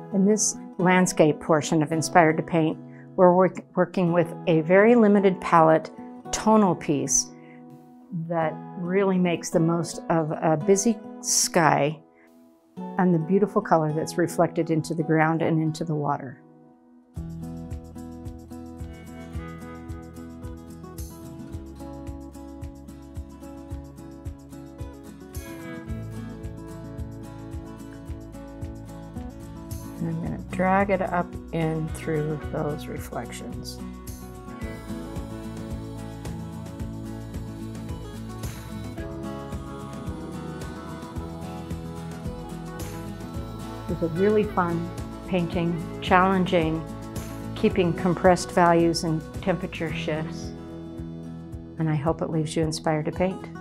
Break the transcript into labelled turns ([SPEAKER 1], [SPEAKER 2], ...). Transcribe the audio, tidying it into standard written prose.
[SPEAKER 1] In this landscape portion of Inspired to Paint, we're working with a very limited palette tonal piece that really makes the most of a busy sky and the beautiful color that's reflected into the ground and into the water. And I'm going to drag it up in through those reflections. It was a really fun painting, challenging, keeping compressed values and temperature shifts. And I hope it leaves you inspired to paint.